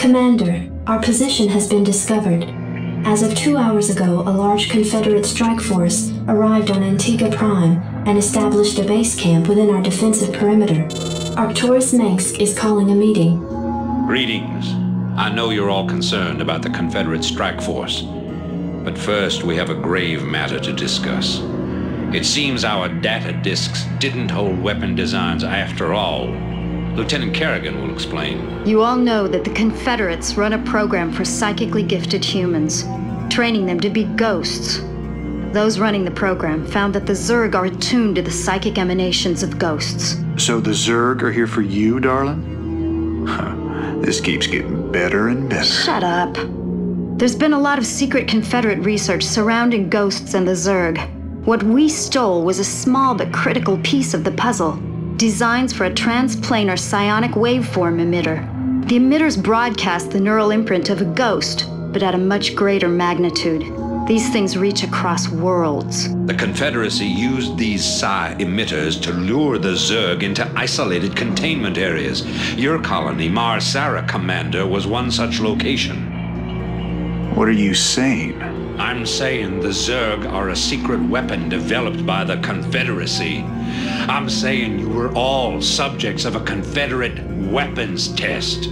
Commander, our position has been discovered. As of 2 hours ago, a large Confederate strike force arrived on Antigua Prime and established a base camp within our defensive perimeter. Arcturus Mengsk is calling a meeting. Greetings. I know you're all concerned about the Confederate strike force. But first, we have a grave matter to discuss. It seems our data disks didn't hold weapon designs after all. Lieutenant Kerrigan will explain. You all know that the Confederates run a program for psychically gifted humans, training them to be ghosts. Those running the program found that the Zerg are attuned to the psychic emanations of ghosts. So the Zerg are here for you, darling? This keeps getting better and better. Shut up. There's been a lot of secret Confederate research surrounding ghosts and the Zerg. What we stole was a small but critical piece of the puzzle. Designs for a transplanar psionic waveform emitter. The emitters broadcast the neural imprint of a ghost, but at a much greater magnitude. These things reach across worlds. The Confederacy used these psi emitters to lure the Zerg into isolated containment areas. Your colony, Mars Sara, Commander, was one such location. What are you saying? I'm saying the Zerg are a secret weapon developed by the Confederacy. I'm saying you were all subjects of a Confederate weapons test.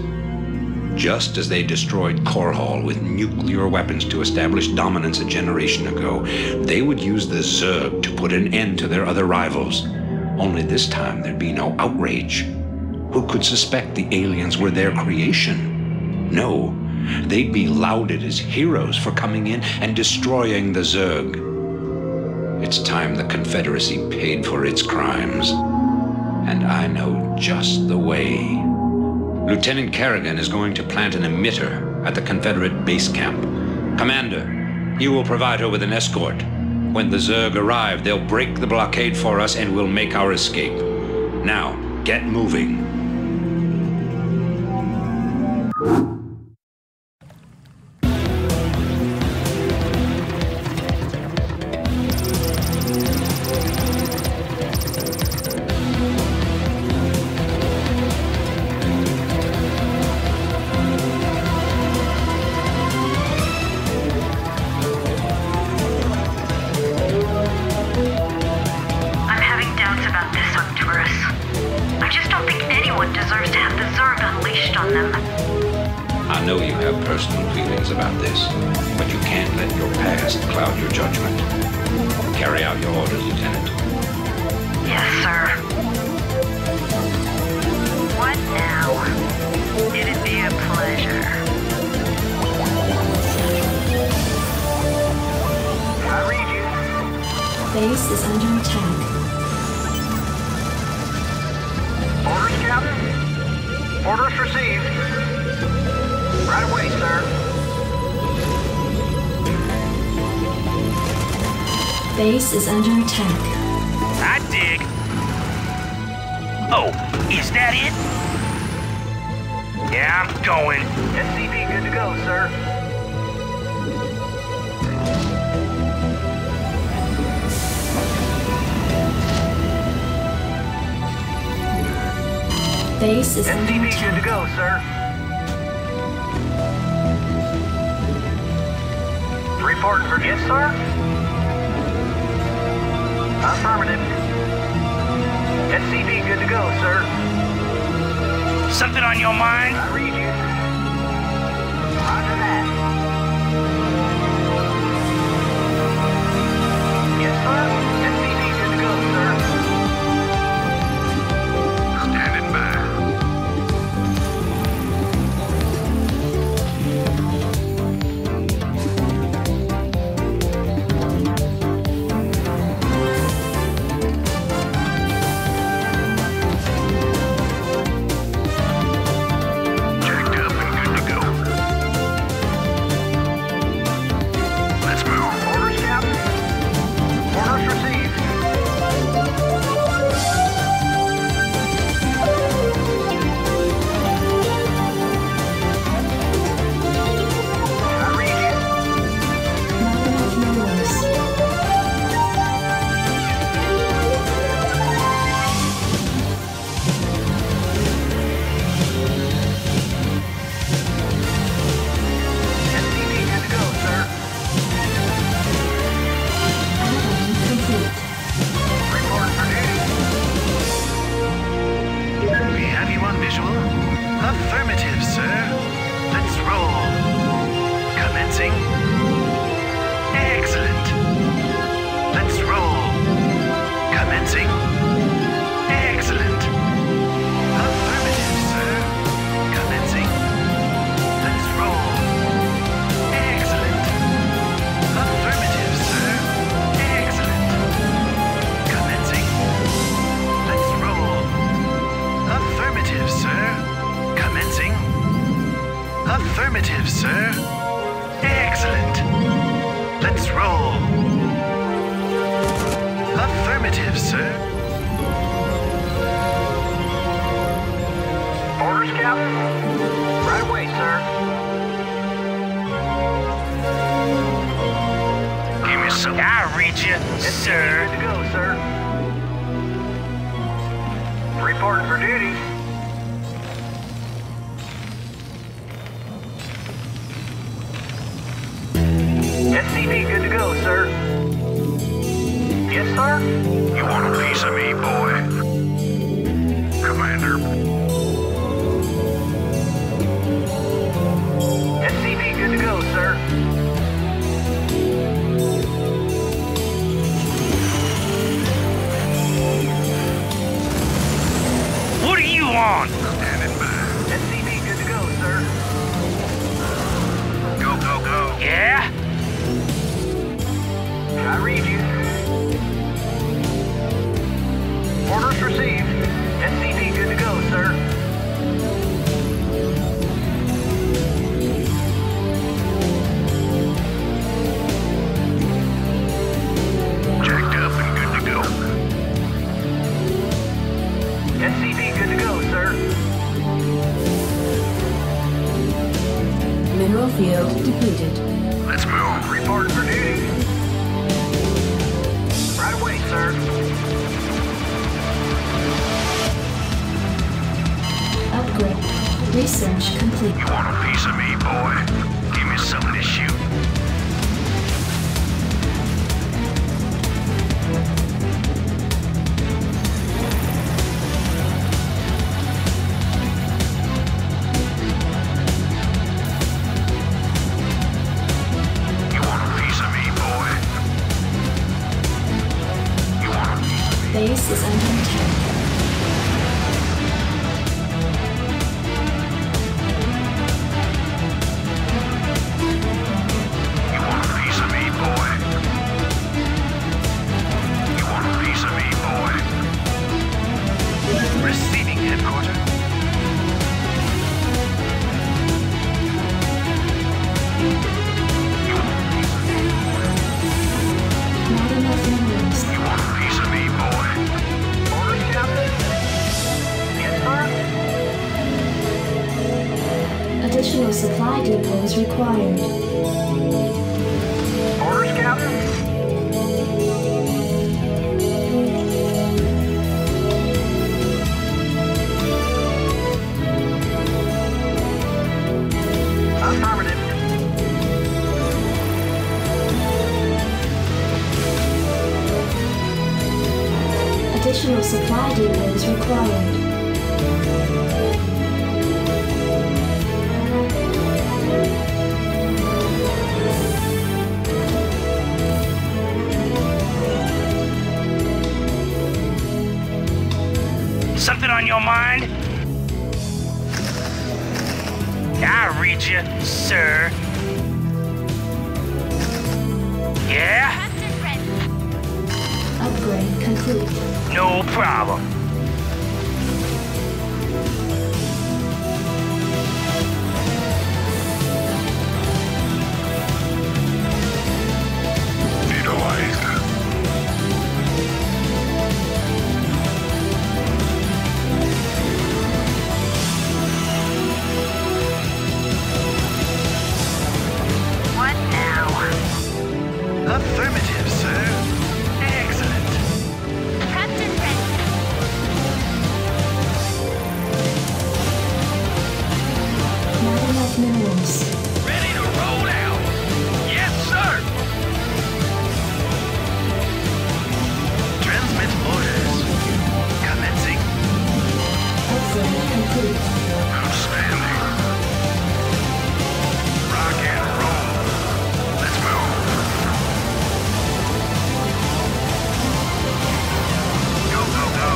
Just as they destroyed Korhal with nuclear weapons to establish dominance a generation ago, they would use the Zerg to put an end to their other rivals. Only this time there'd be no outrage. Who could suspect the aliens were their creation? No. They'd be lauded as heroes for coming in and destroying the Zerg. It's time the Confederacy paid for its crimes. And I know just the way. Lieutenant Kerrigan is going to plant an emitter at the Confederate base camp. Commander, you will provide her with an escort. When the Zerg arrive, they'll break the blockade for us and we'll make our escape. Now, get moving. Base is under attack. Orders, Captain? Orders received. Right away, sir. Base is under attack. I dig. Oh, is that it? Yeah, I'm going. SCV good to go, sir. Base is under SCV attack. good to go, sir. Reporting for yes, sir. Affirmative. SCV good to go, sir. Something on your mind? I read you. Roger that. Yes, sir. SCV good to go, sir. Standing by. have you on visual? Affirmative, sir. Let's roll. Commencing. Excellent. Let's roll. Commencing. Excellent. Affirmative, sir. Commencing. Let's roll. Excellent. Affirmative, sir. Excellent. Commencing. Let's roll. Affirmative, sir. Commencing. Affirmative, sir. Excellent. Let's roll. Affirmative, sir. Orders, Captain? Right away, sir. Give me some. I'll read you, sir. Good to go, sir. Reporting for duty. SCV good to go, sir. Yes, sir? You want a piece of me, boy? Commander. SCV good to go, sir. What are you on? Standing by. SCV good to go, sir. Go, go, go. Yeah? I read you. Orders received. SCV good to go, sir. Jacked up and good to go. SCV good to go, sir. Mineral field depleted. Let's move. Reporting for duty. Right away, sir. Upgrade. Research complete. You want a piece of me, boy? Give me something to shoot. You want a piece of me, boy? You want a piece of me? Base is under attack. You want a piece of me, boy? You want a piece of me, boy? Receiving headquarters. You want a piece of me, boy? Not enough minerals. You want a piece of me, boy? Orders, Captain? Yes, sir? Additional supply depots required. Orders, Captain? Affirmative. Additional supply depots required. Something on your mind? I'll read you, sir. Yeah? Upgrade complete. No problem. Neutralized. What now? Affirmative, sir. Excellent. Captain ready. Not enough minerals. Ready to roll out. Yes, sir. Transmit orders. Commencing. Upgrade complete. Outstanding. Rock and roll. Let's move. Go, go, go.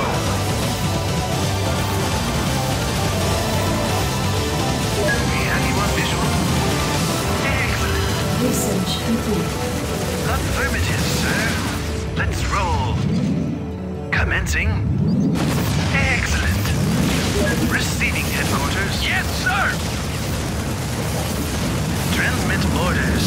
We have you on visual? Excellent. Research complete. Affirmative, sir. Let's roll. Commencing. Excellent. Receiving headquarters. Yes, sir! Transmit orders.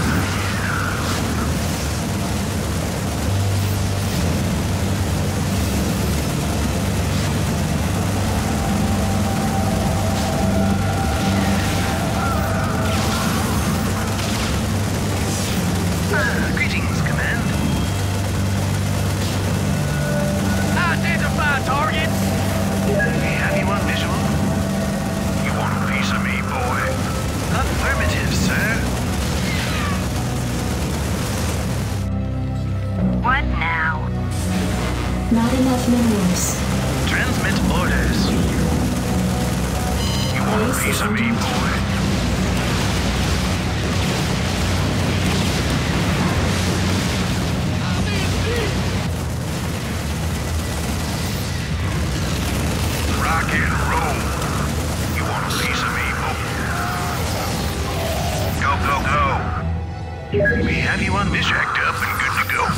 Greetings, Command. Identify target! We have you on visual? You want a piece of me, boy? Affirmative, sir. What now? Not enough minerals. Transmit orders. You want a Base piece is of me, under boy? Rock and roll. You want a piece of me, boy? Go, go, go. We have you on this jacked up and good to go.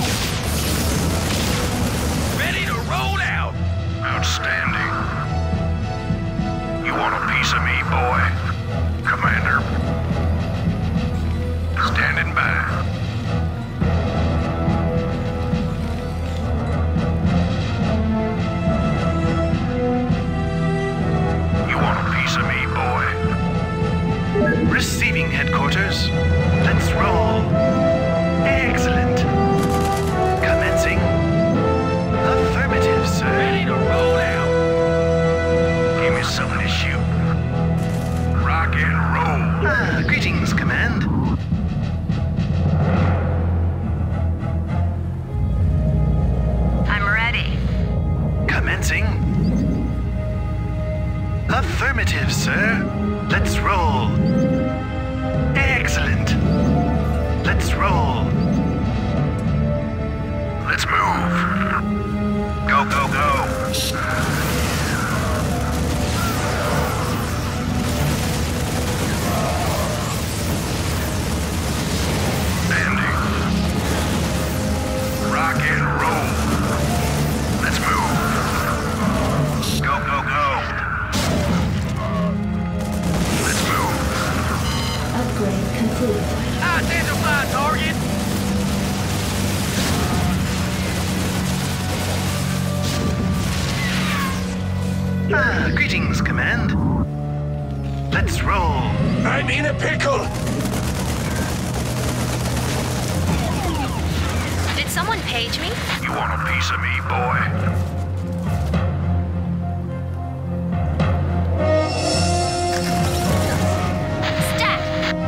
Ready to roll out! Outstanding. You want a piece of me, boy? Commander. Standing by. You want a piece of me, boy? Receiving headquarters. Let's roll. Excellent. Commencing. Affirmative, sir. Ready to roll out! Give me something to shoot. Rock and roll. Greetings, Command. I'm ready. Commencing. Affirmative, sir. Let's roll. Excellent. Let's roll. Let's move. Go, go, go. Standing. Rock and roll. Let's move. Go, go, go. Let's move. Upgrade complete. Identify target! Greetings, Command. Let's roll. I'm in a pickle! Did someone page me? You want a piece of me, boy? Stat!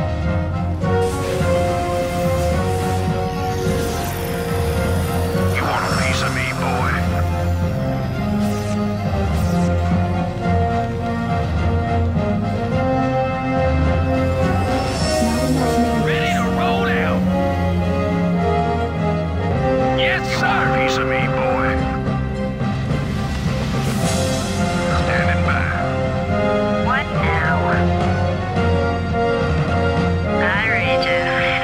You want a piece of me, boy? Not enough minerals. Ready to roll out! Yes, You want a sir! piece of me, boy? Standing by. What now? I read you.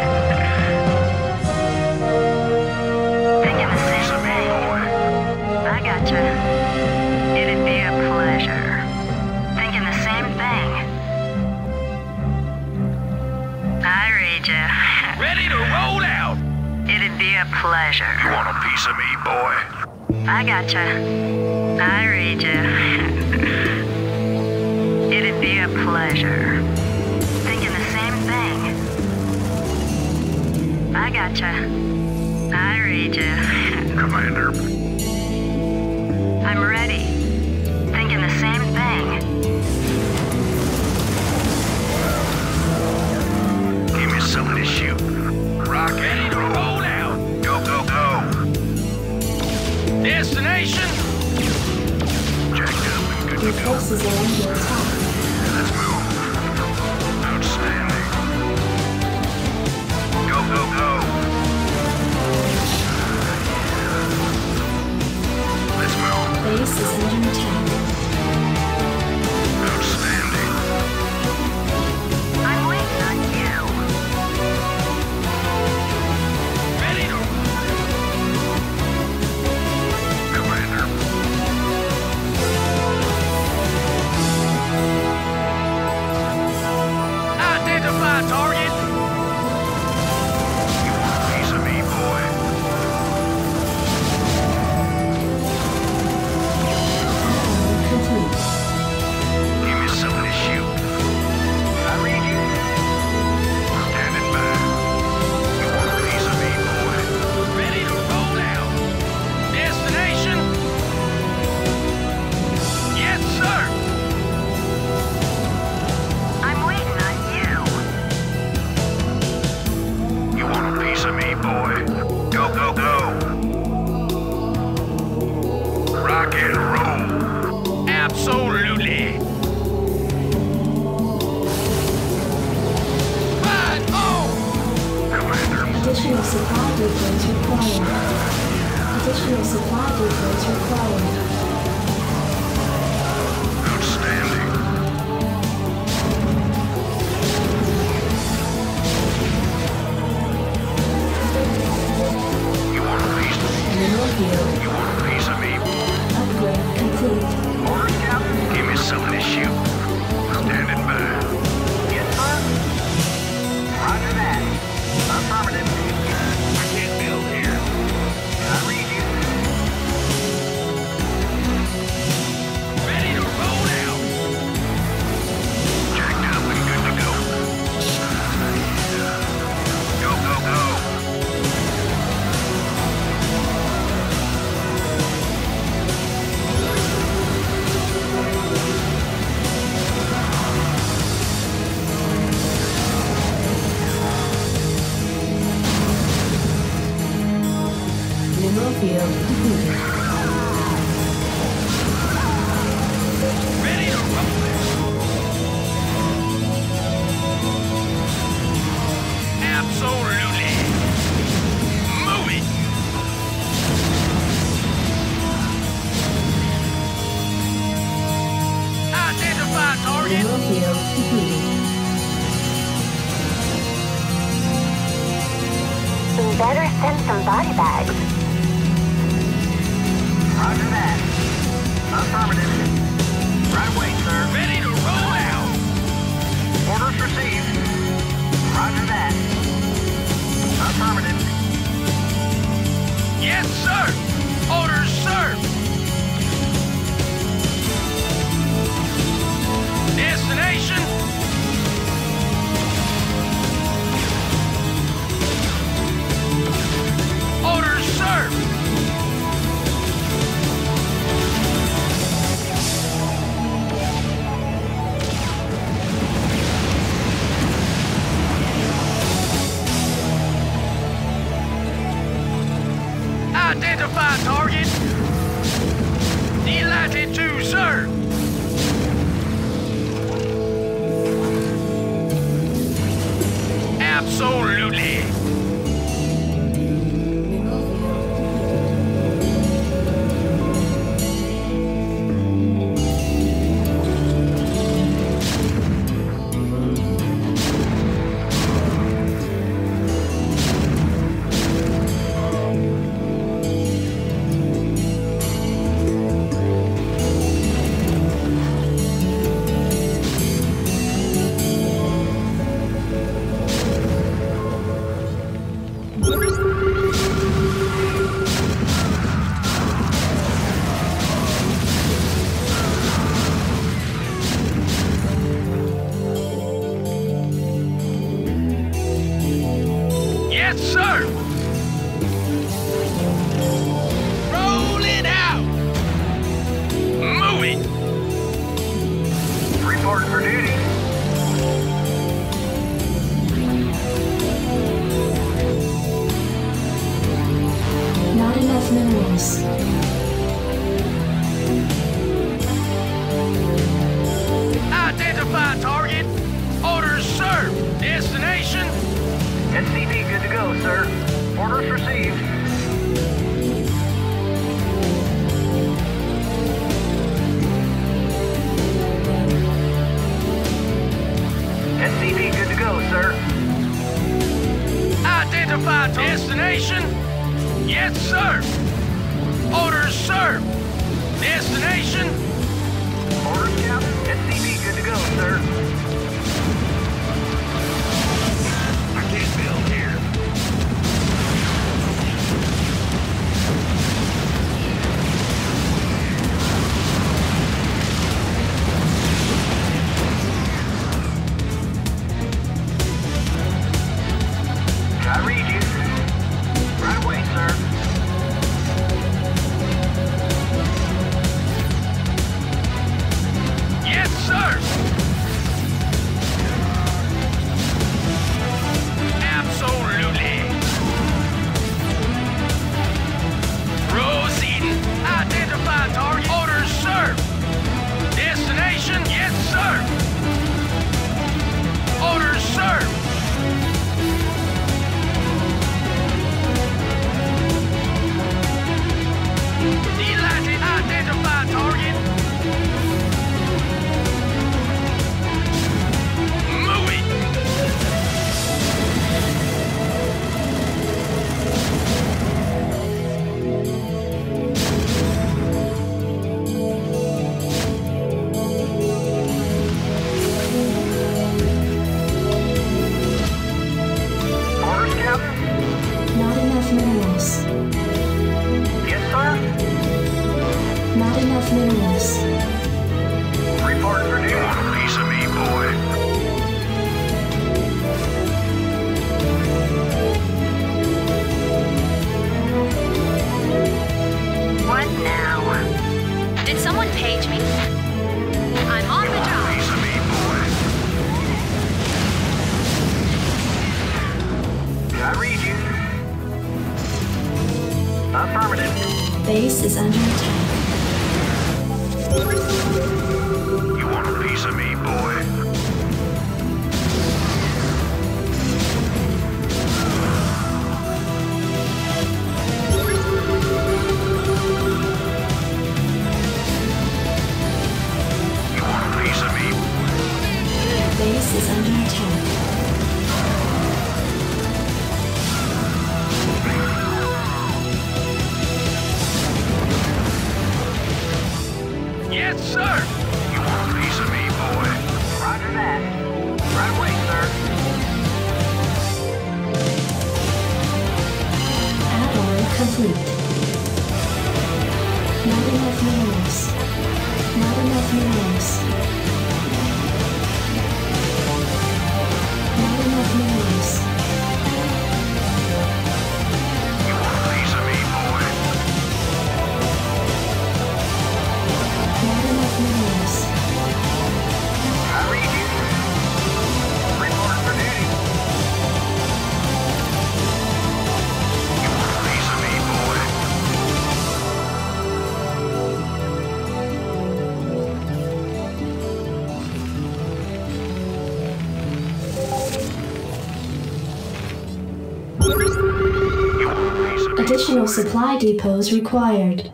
Thinking the Piece same of me, thing. boy. I gotcha. It'd be a pleasure. Thinking the same thing. I read you. Ready to roll out! It'd be a pleasure. You want a piece of me, boy? I gotcha. I read you. It'd be a pleasure. Thinking the same thing. I gotcha. I read you. Commander. I'm ready. Thinking the same thing. Give me something to shoot. Rock Ready and to roll. roll out! Go, go, go. Destination? Jacked up and good to Your go. forces are under attack. Let's move. Outstanding. Go, go, go. Let's move. Base is under attack. Outstanding. I'm waiting on you. Ready to... Commander. Identify target. You want a piece of me, boy? Complete. Give me something to shoot. I read you. Standing by. You want a piece of me, boy? Ready to roll out. Destination? Yes, sir. I'm waiting on you. You want a piece of me, boy? Go, go, go. Rock and roll. Absolutely. Fight on! Commander. Additional supply depots required. Additional supply depots required. Outstanding. You want a piece of me? Mineral field. You want a piece of me? Upgrade complete. Orders, Captain. Give me something to shoot. Standing by. Yes, sir. Roger that. Affirmative. I can't build here. I read you. Ready to roll out. Jacked up and good to go. Go, go, go. Mineral field completed. Ready to roll. Absolutely. Move it. Identify target. Mineral field completed. We better send some body bags. Roger that. Affirmative. Right away, sir. Ready to roll out. Orders received. Roger that. Affirmative. Yes, sir. Orders, sir. Destination? Orders, sir. SCV good to go, sir. Orders received. SCV good to go, sir. Identify destination. Yes, sir. Orders, sir. Destination. Orders, Captain. SCV good to go, sir. I can't build here. I read you. Right away, sir. Yes, sir. Absolutely. Proceeding. Identify target. Orders, sir. Destination. Yes, sir. Orders, sir. Delighted. Identify target. Moving. Orders, Captain. Not enough minerals. Yes, sir. Not enough minerals. Report for duty. Want a piece of me, boy? What now? Did someone page me? I'm on the job. Piece of me, boy. I read you. Affirmative. Base is under attack. You want a piece of me, boy? You want a piece of me? Base is under attack. Yes, sir. You want a piece of me, boy? Roger that. Right away, sir. Add-on complete. Not enough minerals. Not enough minerals. Not enough minerals. You want a piece of me, boy? Not enough minerals. I read you. Report for duty. You want a piece of me, boy? You want a piece of me? Additional supply depots required.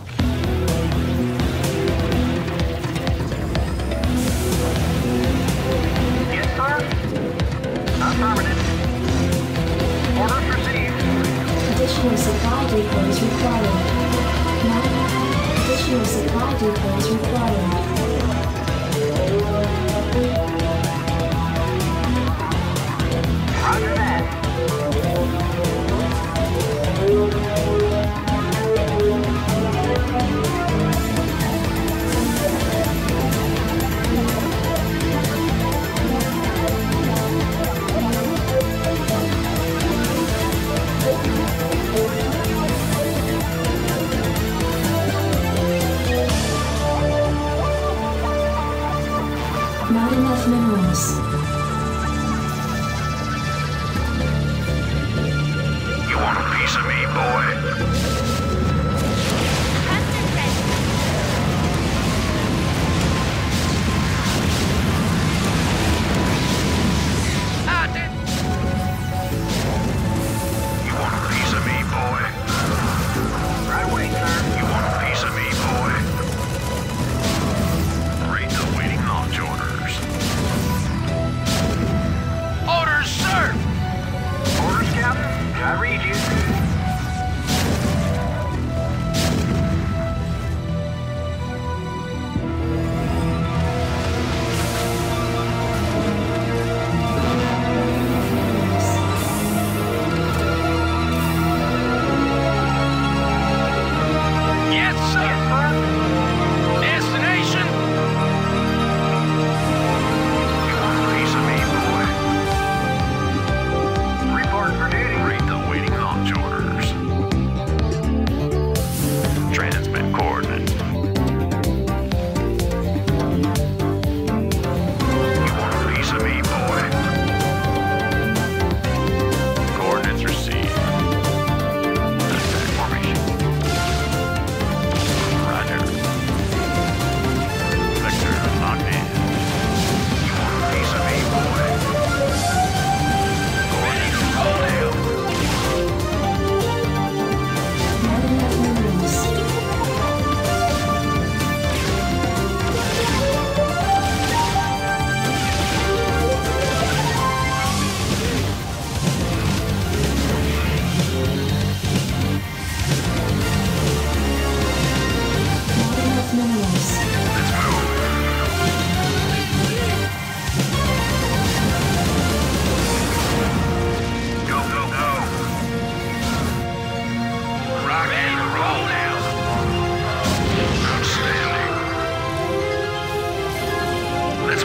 Yes, sir. Affirmative. Orders received. Additional supply depots required. Not additional supply depots required. Roger that. Not enough minerals. You want a piece of me, boy?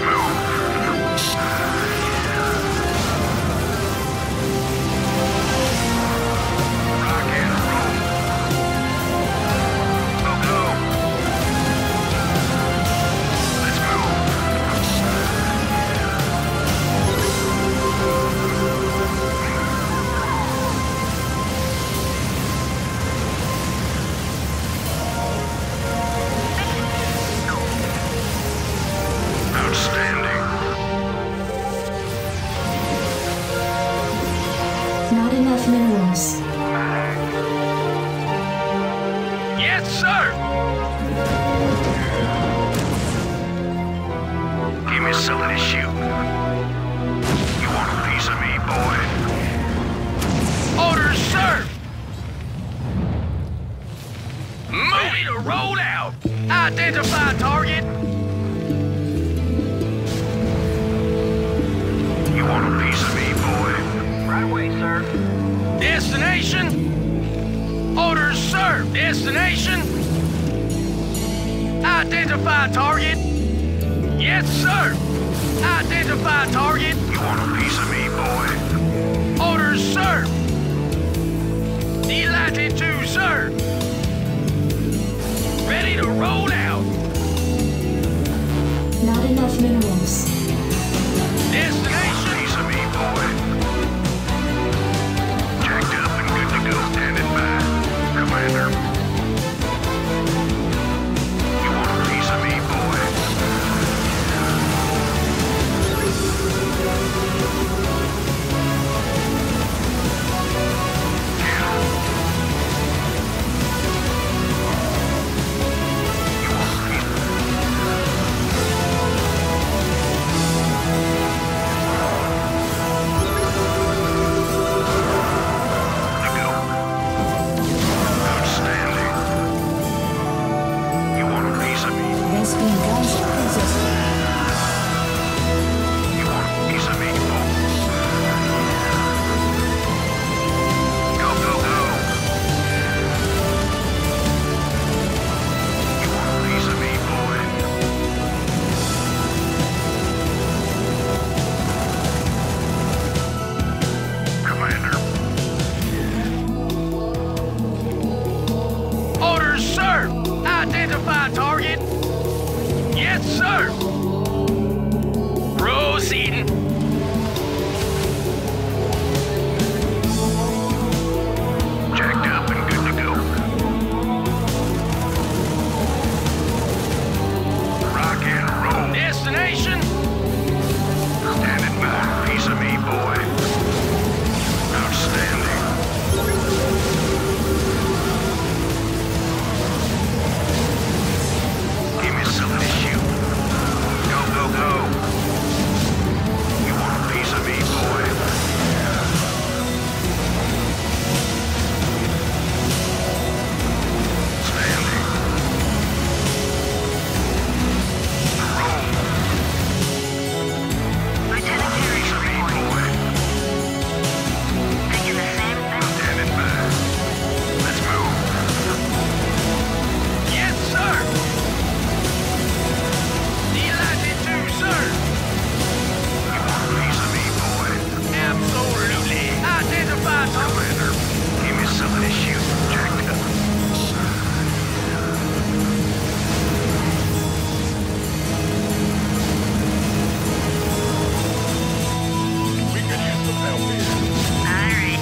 Not enough minerals. Yes, sir! Give me something to shoot. You want a piece of me, boy? Orders, sir! Ready to roll out! Identify target! You want a piece of me, boy? Right away, sir. Destination? Orders, sir! Destination? Identify target! Yes, sir! Identify target! You want a piece of me, boy? Orders, sir! Delighted to, sir! Ready to roll out! Not enough minerals. Destination? Piece of me, boy. Jacked up and good to go. Standing by. Commander. You want a piece of me, boy? Identify target. Yes, sir. Proceeding. Jacked up and good to go. Rock and roll. Destination? Standing by. Piece of me, boy. Outstanding. Give me something to shoot. Go, go, go. You want a piece of me, boy? Standing. Roll. Lieutenant Piece of me, boy. thinking the same thing. Standing by. Let's move. Yes, sir. Delighted to, sir. You want a piece of me, boy? Absolutely. Identify target. Commander, give me something to shoot. Jacked up. We could use some help here. Alright.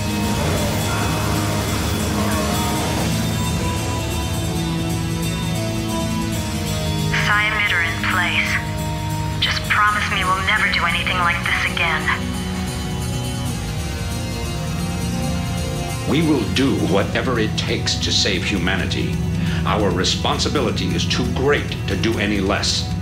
Psi emitter in place. Just promise me we'll never do anything like this again. We will do whatever it takes to save humanity. Our responsibility is too great to do any less.